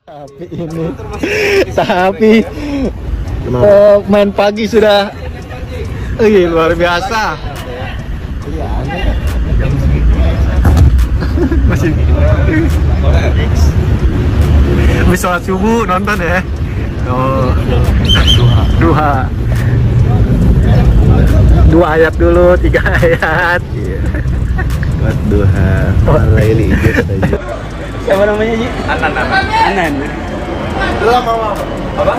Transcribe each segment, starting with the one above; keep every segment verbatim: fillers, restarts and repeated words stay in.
Tapi ini, tapi oh, main pagi sudah, Ih, luar biasa. Masih habis sholat subuh nonton ya. Oh, dua, dua ayat dulu, tiga ayat. Buat duha, laili ijaz aja. Siapa namanya Ji? Anan, Anan. Anan. Apa?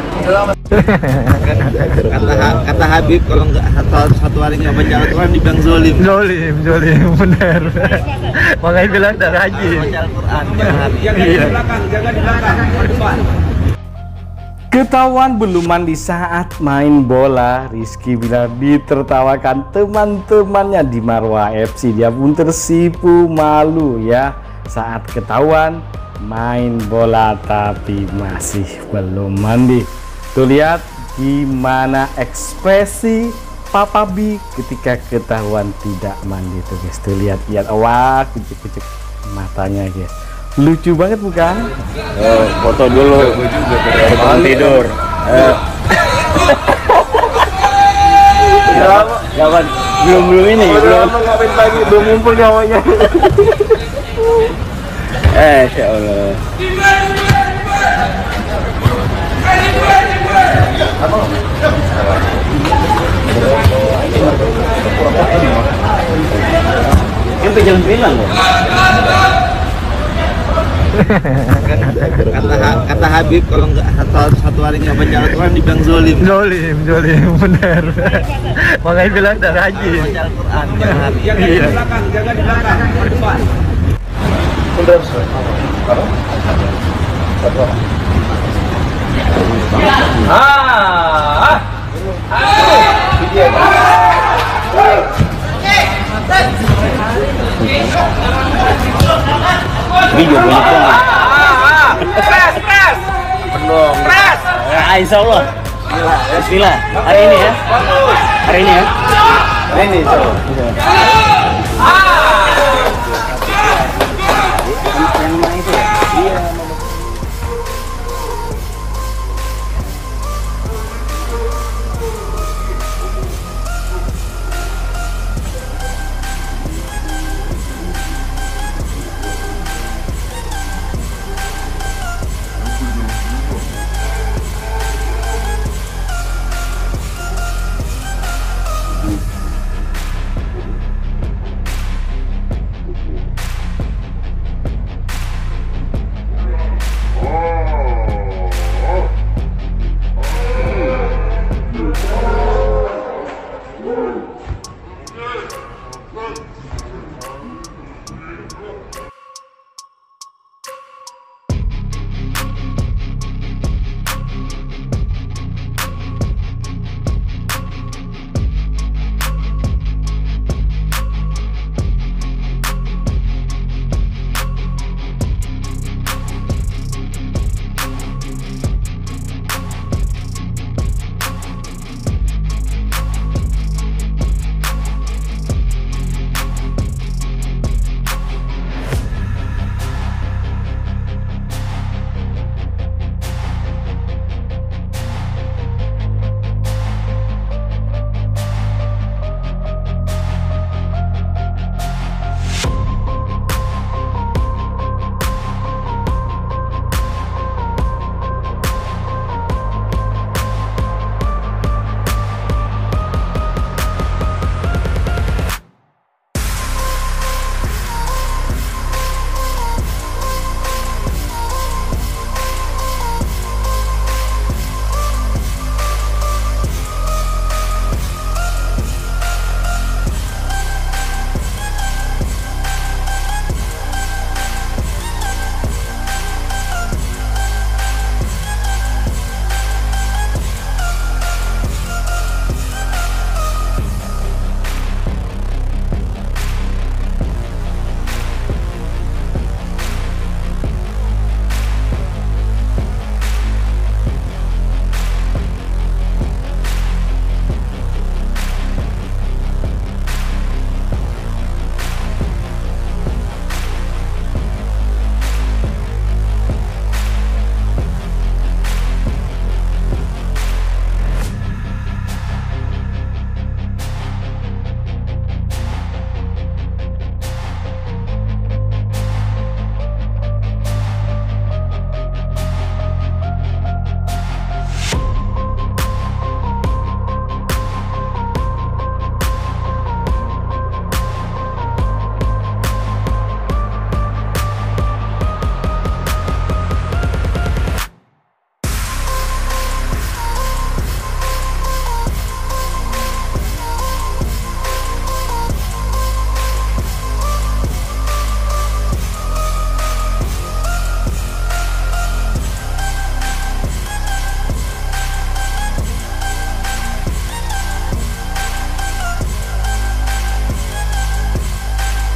Kata kata Habib kalau nggak satu satu hari nggak baca Al-Quran dibilang zolim. Zolim, zolim, benar. Makanya bilang tak rajin. Baca Al-Quran jangan hari. Jaga di belakang, jaga di belakang, di depan. Ketahuan beluman di saat main bola, Rizky Bilar ditertawakan teman-temannya di Marwah F C. Dia pun tersipu malu ya saat ketahuan main bola tapi masih belum mandi. Tuh lihat gimana ekspresi Papa B ketika ketahuan tidak mandi tuh guys. Tuh lihat, lihat, wah kucuk-kucuk matanya guys. Lucu banget bukan? Oh, foto dulu. Bangun tidur. Kawan, belum belum ini, belum ngapain pagi, belum ngumpul nyawanya. eh, ya Allah. Itu jalan bilang loh. Kata kata Habib kalau nggak satu satu hari nggak baca Al-Quran dibilang zolim. Zolim, zolim, benar. Makanya bilang tak rajin. Baca Al-Quran jangan hari. Jaga di belakang, jaga di belakang, di depan. Ah, Video banyak banget. Press, press, Penuh. press. Nah, insya Allah. Bismillah. Hari ini ya. Hari ini ya. Hari ini so. Yang mana itu ya? Iya.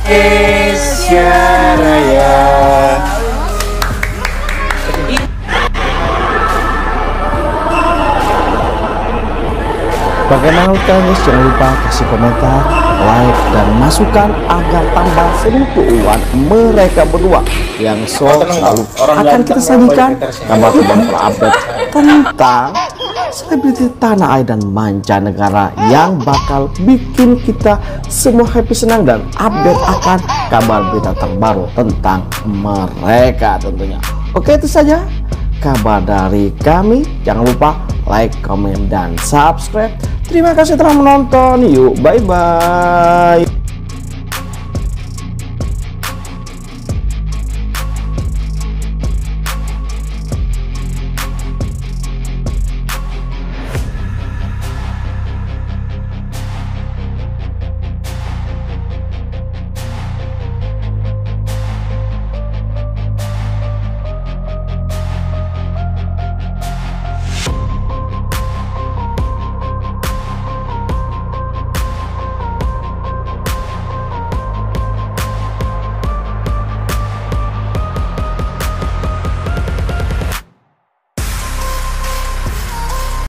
Indonesia Raya. Bagaimana guys? Jangan lupa kasih komentar, like, dan masukan agar tambah seru keuangan mereka berdua yang so selalu akan kita sajikan kabar-kabar terupdate tentang selebriti tanah air dan mancanegara yang bakal bikin kita semua happy, senang, dan update akan kabar berita terbaru tentang mereka tentunya. Oke, itu saja kabar dari kami. Jangan lupa like, komen, dan subscribe. Terima kasih telah menonton. Yuk, bye-bye.